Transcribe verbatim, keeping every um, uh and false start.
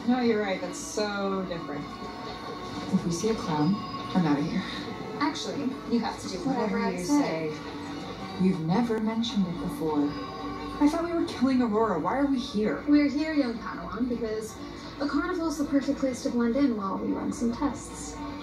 No, you're right. That's so different. If we see a clown, I'm out of here. Actually, you have to do whatever, Whatever I you say. say. You've never mentioned it before. I thought we were killing Aurora. Why are we here? We're here, young Padawan, because a carnival is the perfect place to blend in while we run some tests.